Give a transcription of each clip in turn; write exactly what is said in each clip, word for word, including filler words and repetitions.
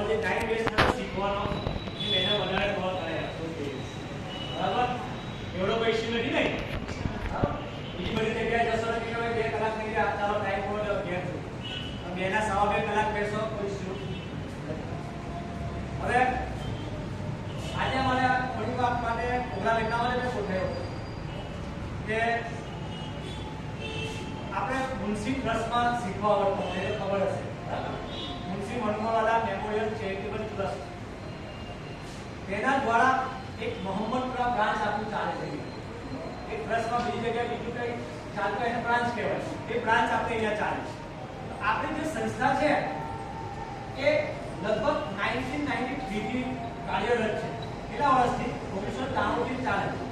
और જે time waste થતો શીખવાનો એ એને વધારે થવા કરે બરાબર એવડો પૈસા નથી નહીં બીજી બધી જગ્યાએ જશો ને કે બે કલાક થઈ ગયા ચાલો ટાઈમ હોય તો ઘેર છું બે ના સવા બે કલાક બેસો કોઈ શું હવે આજે મને થોડી વાત માટે પ્રોગ્રામ એટલા માટે મેં ગોઠવ્યો કે આપણે મુનસી ટ્રસ્ટમાં શીખવા આવડતું મને ખબર હશે Munshi Manmohanlal memorial charitable trust તેના દ્વારા એક મોહમ્મદપુરા બ્રાન્ચ આપણું ચાલે છે એક ટ્રસ્ટમાં બીજી જગ્યાએ બીજું કંઈ ચાલતું એને બ્રાન્ચ કહેવાય એ બ્રાન્ચ આપણે અહીંયા ચાલે છે આપણી જે સંસ્થા છે એ લગભગ નાઇન્ટીન નાઇન્ટી થ્રી થી કાર્યરત છે કેટલા વર્ષથી ઓગણીસો ત્રાણું થી ચાલે છે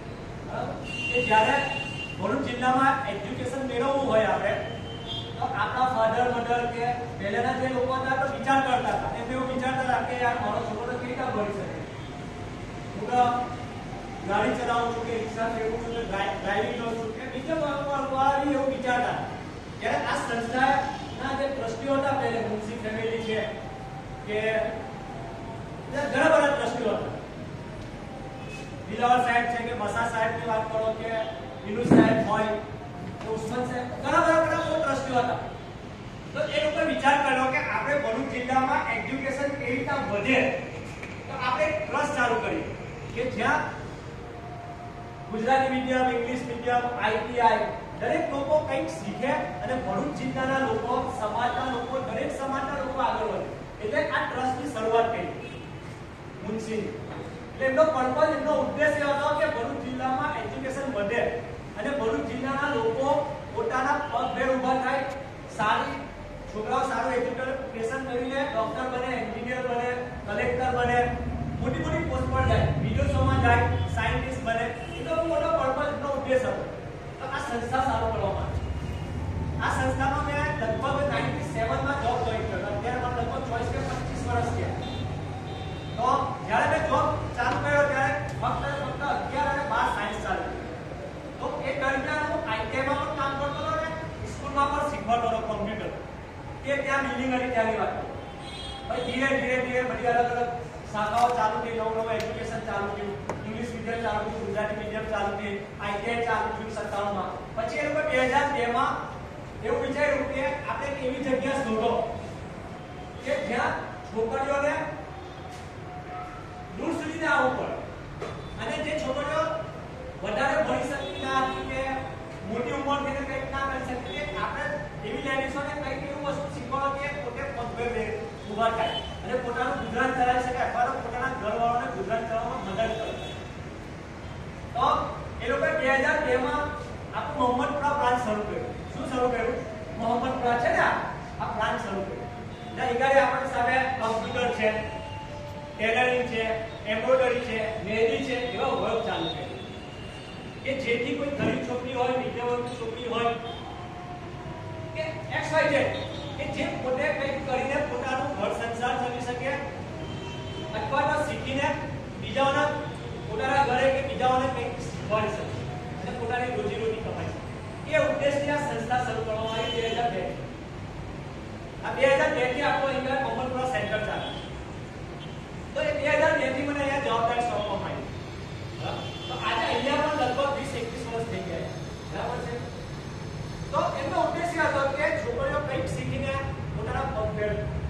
કે જ્યારે ભરૂચ જિલ્લામાં એજ્યુકેશન મેળવવું હોય આપણે તો આપણા ફાધર મધર કે પહેલાના જે લોકો હતા તો વિચાર કરતા હતા એમ એવું વિચારતા હતા કે યાર મારો છોકરો કેવી રીતે ભણી શકે હું તો ગાડી ચલાવું છું કે રિક્ષા ફેરવું છું કે ડ્રાઇવિંગ કરું છું કે બીજા વાળા એવું વિચારતા ત્યારે આ સંસ્થાના જે ટ્રસ્ટીઓ હતા પહેલે મુનસી ફેમિલી છે કે ઘણા બધા ટ્રસ્ટીઓ હતા દિલાવર સાહેબ છે કે મસા સાહેબની વાત કરો કે વિનુ સાહેબ હોય તો ઉસ્માન સાહેબ ઘણા બધા ઘણા ટ્રસ્ટીઓ હતા તો એ લોકો વિચાર કર્યો કે આપણે ભરૂચ જિલ્લામાં એજ્યુકેશન કેવી રીતે વધે તો આપણે ટ્રસ્ટ ચાલુ કરીએ કે જ્યાં Gujarati medium English medium ITI દરેક લોકો કંઈક શીખે અને ભરૂચ જિલ્લાના લોકો સમાજના લોકો દરેક સમાજના લોકો આગળ વધે એટલે આ ટ્રસ્ટની શરૂઆત કરી મુનસી એટલે એમનો પર્પઝ એમનો ઉદ્દેશ એ હતો કે ભરૂચ જિલ્લામાં એજ્યુકેશન વધે અને ભરૂચ જિલ્લાના લોકો પોતાના પગભેર ઊભા થાય સારી છોકરાઓ સારું એજ્યુકેશન કરીને ડોક્ટર બને એન્જિનિયર બને કલેક્ટર બને મોટી મોટી પોસ્ટ પર જાય વિદેશોમાં જાય સાયન્ટિસ્ટ બને એ તો મોટો પર્પઝ એમનો ઉદ્દેશ હતો તો આ સંસ્થા ચાલુ કરવામાં આ સંસ્થામાં મેં લગભગ નાઇન્ટી સેવન માં જોબ જોઈન કર્યો અત્યારે મને લગભગ ચોવીસ કે પચીસ વર્ષ થયા તો જ્યારે મેં જોબ ચાલુ કર્યો ત્યારે ફક્ત ફક્ત અગિયાર અને બાર સાયન્સ ચાલુ તો એ દરમિયાન હું આઈટીઆઈમાં પણ કામ કરતો હતો ને સ્કૂલમાં પણ શીખવાડતો હતો કોમ્પ્યુટર કે ત્યાં બિલ્ડિંગ હતી ત્યાંની વાત પછી ધીરે ધીરે ધીરે બધી અલગ અલગ શાખાઓ ચાલુ થઈ નવું નવું એજ્યુકેશન ચાલુ થયું ઇંગ્લિશ મીડિયમ ચાલુ થયું ગુજરાતી મીડિયમ ચાલુ થઈ આઈટીઆઈ ચાલુ થયું સત્તાવન માં પછી એ લોકો બે હજાર બે માં એવું વિચાર્યું કે આપણે એવી જગ્યા શોધો કે જ્યાં છોકરીઓને દૂર સુધી આવવું પડે અને જે છોકરીઓ વધારે ભણી શકતી ના હતી કે મોટી ઉંમર થઈને કંઈક ના કરી શકતી કે આપણે એવી લેડીઝોને કંઈક એવું વસ્તુ શીખવાડો કે પોતે પગભેર ઊભા થાય અને પોતાનું ગુજરાન ચલાવી શકે અથવા તો પોતાના ઘરવાળાને ગુજરાન ચલાવવામાં મદદ કરે તો એ લોકોએ બે હજાર બે માં આપણું મોહમ્મદપુરા બ્રાન્ચ શરૂ કર્યું શું શરૂ કર્યું મોહમ્મદપુરા છે ને આ બ્રાન્ચ શરૂ કર્યું જ્યાં ઈગાડે આપણી સામે કમ્પ્યુટર છે ટેલરિંગ છે એમ્બ્રોઇડરી છે મહેંદી છે એવા વર્ક ચાલુ છે કે જેથી કોઈ ગરીબ છોકરી હોય મીડિયમ વર્ગની છોકરી હોય કે એક્સ વાય ઝેડ કે જે પોતે કંઈક કરીને પોતાનું ઘર સંસાર ચલાવી શકે અથવા તો શીખીને બીજાઓના પોતાના ઘરે કે બીજાઓને કંઈક શીખવાડી શકે અને પોતાની રોજીરોટી કમાઈ શકે એ ઉદ્દેશથી આ સંસ્થા શરૂ કરવામાં આવી બે હજાર બે આ બે હજાર બે થી આપણો અહીંયા મોહમ્મદપુરા સેન્ટર ચાલે તો એ બે હજાર બે થી મને અહીંયા જવાબદારી સોંપવામાં આવી તો આજે અહીંયા પણ લગભગ વીસ એકવીસ વર્ષ થઈ ગયા બરાબર છે તો એમનો ઉદ્દેશ્ય હતો કે છોકરીઓ કંઈક શીખીને પોતાના પગ ભેર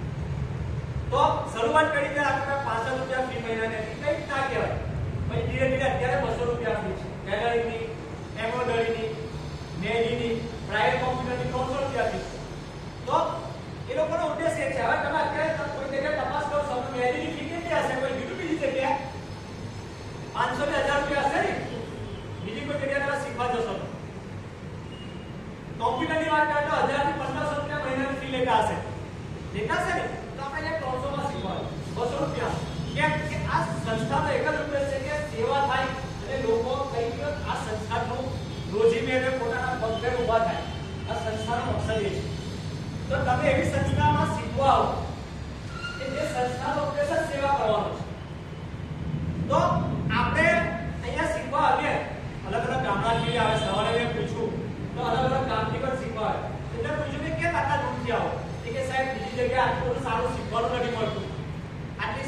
તો શરૂઆત કરી ત્યારે આપણે પાંચસો રૂપિયા ફી મહિનાની કંઈક ના કહેવાય પછી ધીરે ધીરે અત્યારે બસો રૂપિયા ફી છે ટેલરિંગની એમ્બ્રોઇડરીની મહેંદીની પ્રાઇવેટ કોમ્પ્યુટરની ત્રણસો રૂપિયા ફી તો એ લોકોનો ઉદ્દેશ એ છે હવે તમે અત્યારે કોઈ જગ્યાએ તપાસ કરો છો મહેંદીની ફી કેટલી હશે કોઈ બીજું બીજી જગ્યાએ પાંચસો ને હજાર રૂપિયા હશે ને બીજી કોઈ જગ્યાએ તમે શીખવા જશો કોમ્પ્યુટરની વાત કરીએ તો હજાર થી પંદરસો રૂપિયા મહિનાની ફી લેતા હશે લેતા હશે ને તો આપણે ત્રણસો માં શીખવાનું બસો રૂપિયા કેમ કે આ સંસ્થાનો એક જ ઉદ્દેશ છે કે સેવા થાય અને લોકો કંઈક આ સંસ્થાનું રોજી મેળવે પોતાના પગ પર ઊભા થાય આ સંસ્થાનો મકસદ એ છે તો તમે એવી સંસ્થામાં શીખવા આવો કે જે સંસ્થાનો ઉદ્દેશ જ સેવા કરવાનો છે તો આપણે અહીંયા શીખવા આવીએ અલગ અલગ ગામડાથી આવે સવારે મેં પૂછ્યું તો અલગ અલગ ગામથી પણ શીખવા આવે એટલે પૂછ્યું કે કેમ આટલા દૂરથી આવો કે સાહેબ બીજી જગ્યાએ આટલું સારું શીખવાનું નથી મળતું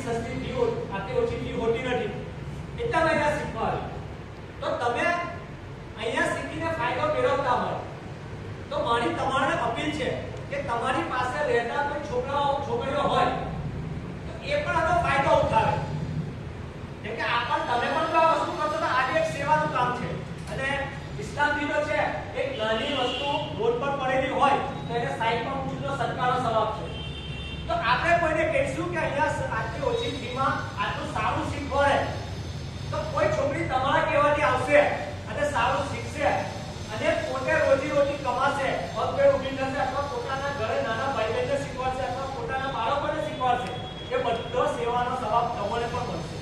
સસ્તી ફી આટલી ઓછી ફી હોતી નથી એટલા મહિના શીખવા આવે તો તમે અહીંયા શીખીને ફાયદો મેળવતા હોય તો મારી તમારે અપીલ છે કે તમારી પાસે રહેતા કોઈ છોકરાઓ છોકરીઓ હોય તો એ પણ આનો ફાયદો ઉઠાવે કેમ કે આપણ તમે પણ આ વસ્તુ કરશો તો આજે એક સેવાનું કામ છે અને ઇસ્લામ ધર્મ છે એક નાની વસ્તુ રોડ પર પડેલી હોય તો એને સાઈડ પર મૂકીને સત્કારનો સવાબ છે તો આપણે કોઈને કહીશું કે અહીંયા આટલી ઓછી ફીમાં આટલું સારું શીખવાડે તો કોઈ છોકરી તમારા કહેવાથી આવશે અને સારું શીખશે અને પોતે રોજી રોટી કમાશે પગ ઊભી થશે અથવા પોતાના ઘરે નાના ભાઈ બહેનને શીખવાડશે અથવા પોતાના બાળકોને શીખવાડશે એ બધો સેવાનો સવાબ તમને પણ મળશે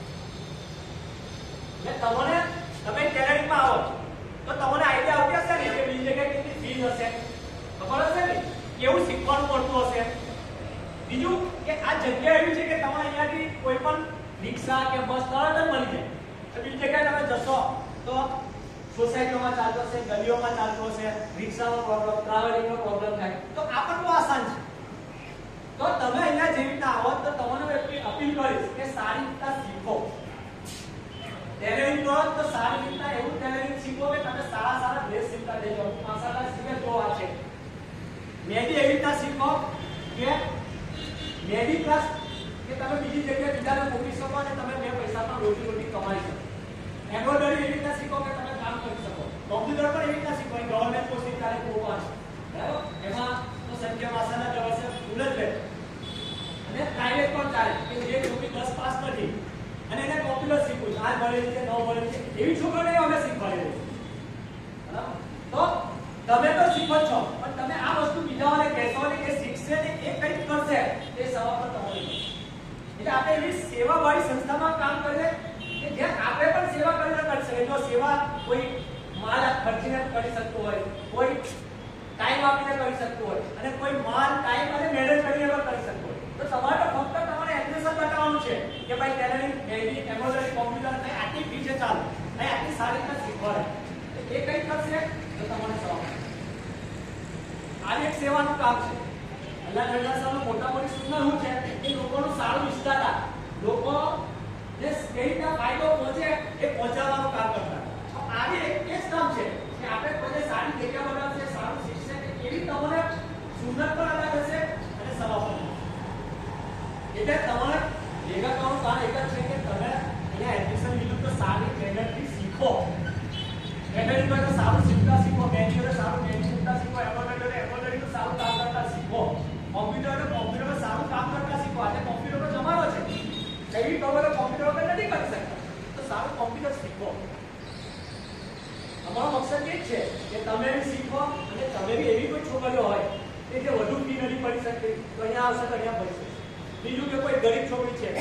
એટલે તમને તમે ટેલેન્ટમાં આવો તો તમને આઈડિયા આવતી હશે ને કે બીજી જગ્યાએ કેટલી ફીસ હશે ખબર હશે ને કેવું શીખવાનું પડતું હશે બીજું કે આ જગ્યા એવી છે કે તમે અહીંયાથી કોઈ પણ રિક્ષા કે બસ તરત જ મળી જાય તો બીજી જગ્યાએ તમે જશો તો સોસાયટીઓમાં ચાલતો હશે ગલીઓમાં ચાલતો હશે રિક્ષાનો પ્રોબ્લેમ ટ્રાવેલિંગનો પ્રોબ્લેમ થાય તો આ પણ બહુ આસાન છે તો તમે અહીંયા જેવી રીતના આવો તો તમને એટલી અપીલ કરીશ કે સારી રીતના શીખો ટેલેન્ટ કરો તો સારી રીતના એવું ટેલેન્ટ શીખો કે તમે સારા સારા ડ્રેસ શીખતા થઈ જાઓ માસાલા શીખે તો આ છે મહેંદી એવી રીતના શીખો કે મહેંદી ક્લાસ કે તમે બીજી જગ્યાએ બીજાને મોકલી શકો અને તમે બે પૈસા પણ રોજી રોટી કમાઈ શકો એમ્બ્રોઇડરી એવી રીતના શીખો કે તમે કામ કરી શકો કોમ્પ્યુટર પણ એવી રીતના શીખો ગવર્નમેન્ટ કોર્સ ત્યારે ખૂબ પાંચ બરાબર એમાં તો સંખ્યા માસાના જવાબ છે ફૂલ જ રહે અને પ્રાઇવેટ પણ ચાલે કે જે છોકરી દસ પાસ નથી અને એને કોમ્પ્યુટર શીખવું છે આ ભણેલી છે નવ ભણેલી છે એવી છોકરીઓને અમે શીખવાડી બરાબર તો તમે તો શીખો છો પણ તમે આ વસ્તુ બીજાઓને કહેશો ને કે શીખશે ને એ કંઈક કરશે એ સવાલ પર તમારી એટલે આપણે એવી સેવાવાળી સંસ્થામાં કામ કરીએ કે જ્યાં આપણે પણ સેવા કરીને કરી શકીએ જો સેવા કોઈ માલ ખર્ચીને કરી શકતું હોય કોઈ ટાઈમ આપીને કરી શકતું હોય અને કોઈ માલ ટાઈમ અને મહેનત કરીને પણ કરી શકતું હોય તો તમારે તો ફક્ત તમારે એપ્લિકેશન બતાવવાનું છે કે ભાઈ ટેલરિંગ મહેંદી એમ્બ્રોઇડરી કોમ્પ્યુટર કઈ આટલી ફી છે ચાલો કઈ આટલી સારી રીતે શીખવાડે એ કઈ કરશે તો તમારે સવાલ આ એક સેવાનું કામ છે અલ્લાહ તાલાનું મોટા મોટી સૂચના શું છે કે લોકોનું સારું ઈચ્છતા હતા લોકો જે કઈ રીતના ફાયદો પહોંચે એ પહોંચાડવાનું કામ કરતા તો આજે એક જ કામ છે કે આપણે કોઈ સારી જગ્યા બનાવશે સારું શીખશે કે કેવી તમને સુન્નત પણ અદા કરશે અને સવાબ પણ એટલે તમારે ભેગા કરવાનું કામ એક જ છે કે તમે અહીંયા એડમિશન લીધું તો સારી મહેનતથી શીખો મહેનત તો સારું શીખતા શીખો મહેનત સારું મહેનત શીખતા શીખો એમ્બ્રોઇડરી એમ્બ્રોઇડરી તો સારું કામ કરતા શીખો કોમ્પ્યુટર કોમ્પ્યુટર સારું કામ કરતા શીખો આજે કોમ્પ્યુટર જમાનો છે એવી ખબર કોમ્પ્યુટર વગર નથી કરી શકતા તો સારું કોમ્પ્યુટર શીખો અમારો મકસદ એ જ છે કે તમે બી શીખો અને તમે બી એવી કોઈ છોકરીઓ હોય કે જે વધુ ફી નથી ભરી શકતી તો અહીંયા આવશે તો અહીંયા ભરી શકશે બીજું કે કોઈ ગરીબ છોકરી છે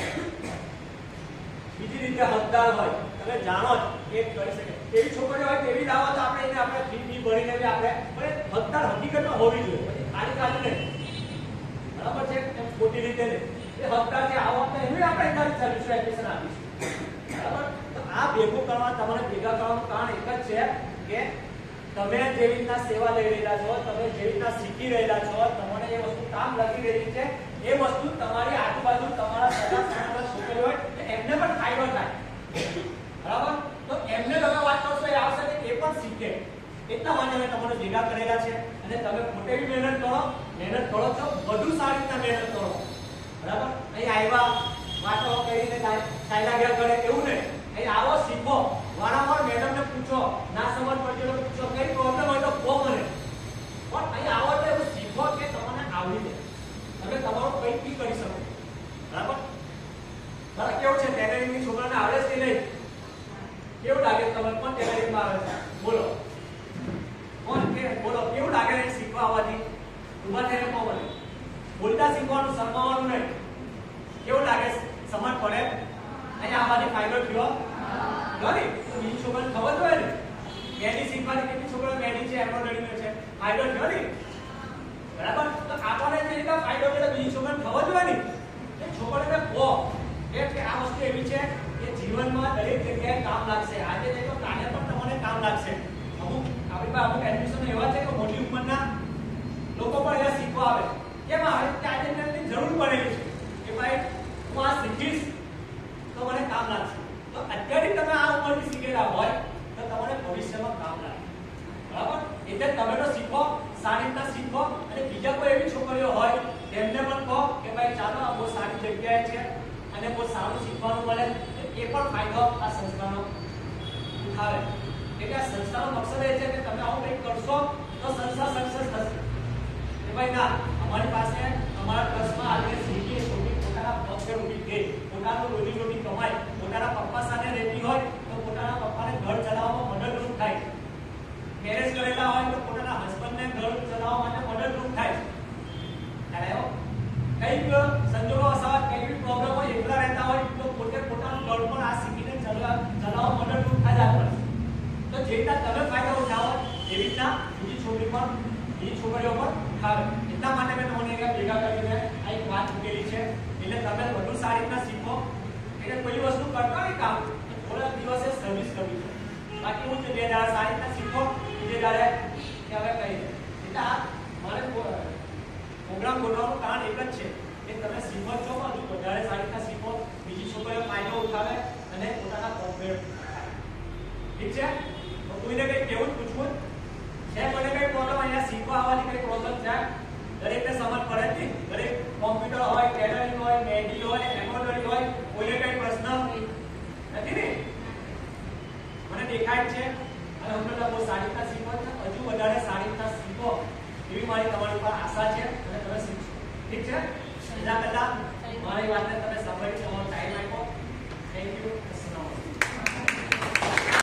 બીજી રીતે હકદાર હોય તમે જાણો જ એ કરી શકે એવી છોકરીઓ હોય તેવી લાવો તો આપણે એને આપણે ફી ફી ભરીને બી આપણે પણ હકદાર હકીકતમાં હોવી જોઈએ ખાલી ખાલી નહીં બરાબર છે ખોટી રીતે નહીં એ હકદાર જે આવો તો એનું આપણે એકાદી સર્વિસ એપ્લિકેશન આપીશું બરાબર તો આ ભેગું કરવા તમારે ભેગા કરવાનું કારણ એક જ છે કે તમે જે રીતના સેવા લઈ રહેલા છો તમે જે રીતના શીખી રહેલા છો તમને એ વસ્તુ કામ લાગી રહી છે એ વસ્તુ તમારી આજુબાજુ તમારા સગા સંબંધીઓ છોકરીઓ હોય એમને પણ ફાયદો થાય બરાબર તો એમને તમે વાત કરશો એ આવશે કે એ પણ શીખે એટલા માટે અમે તમને ભેગા કરેલા છે અને તમે પોતે બી મહેનત કરો મહેનત કરો છો વધુ સારી રીતના મહેનત કરો બરાબર અહીં આવ્યા વાતો કરીને ચાલ્યા ગયા કરે એવું નહીં અહીં આવો શીખો વારંવાર મેડમને પૂછો ના સમજ પડતી હોય પૂછો કઈ પ્રોબ્લેમ હોય તો કહો મને પણ અહીં આવો તો એવું શીખો કે તમને આવડી જાય તમે તમારું કંઈક બી કરી શકો બરાબર બરાબર કેવું છે ટેલરિંગની છોકરાને આવડે છે નહીં કેવું લાગે તમને પણ ટેલરિંગમાં આવે છે બોલો કોણ કે બોલો કેવું લાગે ને શીખવા આવવાથી ઉભા થઈને કહો મને બોલતા શીખવાનું શરમાવાનું નહીં કેવું લાગે સમજ પડે અહીંયા આવવાથી ફાયદો થયો ગણી તો બીજી છોકરાને ખબર તો હોય ને મહેંદી શીખવાની કેટલી છોકરો મહેંદી છે એમ્બ્રોઇડરી છે ફાયદો થયો ને બરાબર તો આપણને જે રીતે ફાયદો થયો બીજી છોકરાને ખબર તો હોય ને એ છોકરાને કહો કે આ વસ્તુ એવી છે કે જીવનમાં દરેક જગ્યાએ કામ લાગશે આજે નહીં તો કાલે પણ તમને કામ લાગશે અમુક આપણી પાસે અમુક એડમિશન એવા છે કે મોટી ઉંમરના લોકો પણ અહીંયા શીખવા આવે કેમ આવે કે આજે એમની જરૂર પડેલી છે કે ભાઈ હું આ અને બહુ સારું શીખવાનું મળે તો એ પણ ફાયદો આ સંસ્થાનો ઉઠાવે. એટલે આ સંસ્થાનો મકસદ એ છે કે તમે આવું કંઈક કરશો તો સંસ્થા સક્સેસ થશે. કે ભાઈ ના, અમારી પાસે અમારા ટ્રસ્ટમાં આવીને સીધી છોકરી પોતાના પગ પર ઊભી થઈ, પોતાનું રોજી રોટી કમાય, પોતાના પપ્પા સાથે રહેતી હોય તો પોતાના પપ્પાને ઘર ચલાવવામાં મદદરૂપ થાય, મેરેજ કરેલા હોય તો પોતાના હસબન્ડને ઘર ચલાવવા માટે મદદરૂપ થાય. ત્યારે કંઈક સંજોગો અસાવા કંઈક પ્રોબ્લેમ હોય, એકલા રહેતા હોય તો પોતે પોતાનું ઘર પણ આ શીખીને ચલાવવા મદદરૂપ થાય આપણને. તો જે રીતના તમે ફાયદો ઉઠાવો એવી રીતના બીજી છોકરી પણ બીજી છોકરીઓ પણ ઉઠાવે. એટલા માટે મેં તમને ભેગા કરીને આ એક વાત મૂકેલી છે. એટલે તમે વધુ સારી રીતના શીખો. એટલે કોઈ વસ્તુ કરતા હોય કામ થોડા દિવસે સર્વિસ કરવી છે. બાકી હું જે દાડા સારી રીતના શીખો બીજે દાડે કે હવે કઈ એટલે આ મારે પ્રોગ્રામ ગોઠવવાનું કારણ એક જ છે કે તમે શીખો છો પણ વધારે સારી રીતના શીખો, બીજી છોકરીઓ ફાયદો ઉઠાવે અને પોતાના કોન્ફિડન્સ. ઠીક છે? તો કોઈને કંઈ કેવું પૂછવું છે? મને કંઈ પ્રોબ્લેમ અહીંયા શીખવા આવવાની કંઈ પ્રોબ્લેમ છે? દરેકને સમજ પડે જ નહીં. દરેક કોમ્પ્યુટર હોય, ટેલરિંગ હોય, મહેંદી હોય, એમ્બ્રોઇડરી હોય, કોઈને કંઈ પ્રશ્ન નથી ને? મને દેખાય છે અને હમણાં બહુ સારી રીતના શીખો છો. હજુ વધારે સારી રીતના શીખો એવી મારી તમારી પર આશા છે અને તમે શીખશો. ઠીક છે? એના પહેલા મારી વાતને તમે સાંભળી તમારો ટાઈમ આપ્યો. Thank you.